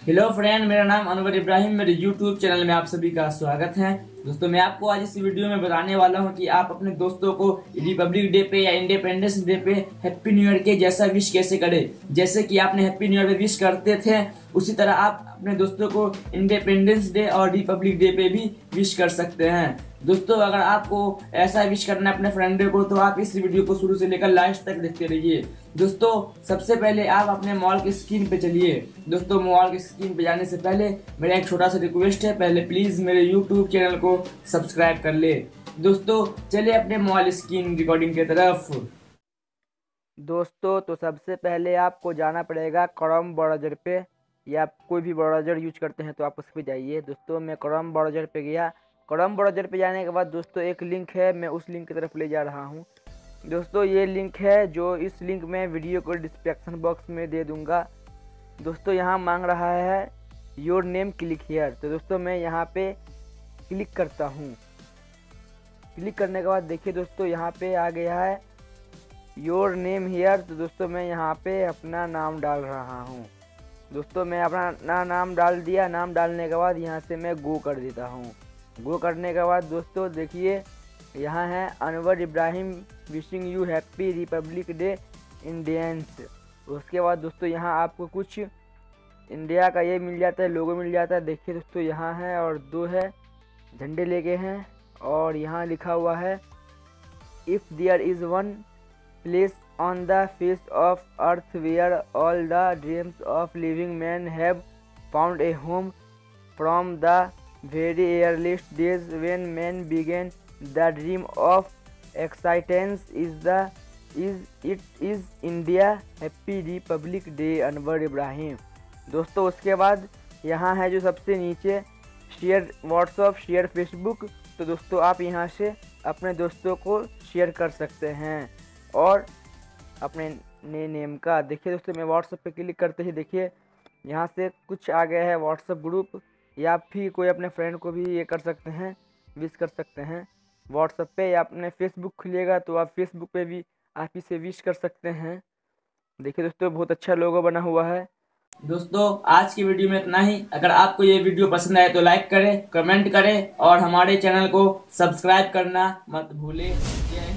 Hello friend, मेरा नाम अनवर इब्राहिम, मेरे यूट्यूब चैनल में आप सभी का स्वागत है। दोस्तों, मैं आपको आज इस वीडियो में बताने वाला हूं कि आप अपने दोस्तों को रिपब्लिक डे पे या इंडिपेंडेंस डे पे हैप्पी न्यू ईयर के जैसा विश कैसे करें। जैसे कि आपने हैप्पी न्यू ईयर पे विश करते थे, उसी तरह आप अपने दोस्तों को इंडिपेंडेंस डे और रिपब्लिक डे पे भी विश कर सकते हैं। दोस्तों, अगर आपको ऐसा विश करना है अपने फ्रेंड को, तो आप इस वीडियो को शुरू से लेकर लास्ट तक देखते रहिए। दोस्तों, सबसे पहले आप अपने मोबाइल की स्क्रीन पे चलिए। दोस्तों, मोबाइल की स्क्रीन पे जाने से पहले मेरा एक छोटा सा रिक्वेस्ट है, पहले प्लीज मेरे यूट्यूब चैनल को सब्सक्राइब कर ले। दोस्तों, चलिए अपने मोबाइल स्क्रीन रिकॉर्डिंग की तरफ। दोस्तों, तो सबसे पहले आपको जाना पड़ेगा क्रोम ब्राउज़र पे, या आप कोई भी ब्राउज़र यूज करते हैं तो आप उस पर जाइए। दोस्तों, मैं क्रोम ब्राउज़र पे गया। क्रोम ब्राउज़र पे जाने के बाद दोस्तों एक लिंक है, मैं उस लिंक की तरफ ले जा रहा हूँ। दोस्तों, ये लिंक है, जो इस लिंक में वीडियो को डिस्क्रिप्शन बॉक्स में दे दूँगा। दोस्तों, यहाँ मांग रहा है योर नेम क्लिक हियर, तो दोस्तों मैं यहाँ पे क्लिक करता हूँ। क्लिक करने के बाद देखिए दोस्तों, यहाँ पे आ गया है योर नेम हियर। तो दोस्तों मैं यहाँ पे अपना नाम डाल रहा हूँ। दोस्तों, मैं अपना नाम डाल दिया। नाम डालने के बाद यहाँ से मैं गो कर देता हूँ। गो करने के बाद दोस्तों देखिए, यहाँ है Anwar Ibrahim wishing you happy Republic Day Indians. उसके बाद दोस्तों यहाँ आपको कुछ इंडिया का ये मिल जाता है, लोगो मिल जाता है। देखिए दोस्तों, यहाँ है और दो है झंडे लेके हैं, और यहाँ लिखा हुआ है if there is one place on the face of earth where all the dreams of living men have found a home from the very earliest days when men began the dream of existence is India happy Republic Day Anwar Ibrahim. दोस्तों, उसके बाद यहाँ है जो सबसे नीचे share WhatsApp, share Facebook. तो दोस्तों आप यहाँ से अपने दोस्तों को शेयर कर सकते हैं और अपने नए नेम का। देखिए दोस्तों, मैं व्हाट्सएप पे क्लिक करते ही देखिए यहाँ से कुछ आ गया है व्हाट्सएप ग्रुप, या फिर कोई अपने फ्रेंड को भी ये कर सकते हैं, विश कर सकते हैं व्हाट्सएप पे। या अपने फेसबुक खुलिएगा तो आप फेसबुक पे भी आप ही से विश कर सकते हैं। देखिए दोस्तों, बहुत अच्छा लोगो बना हुआ है। दोस्तों, आज की वीडियो में इतना ही। अगर आपको ये वीडियो पसंद आए तो लाइक करें, कमेंट करें और हमारे चैनल को सब्सक्राइब करना मत भूलें। जय हिंद।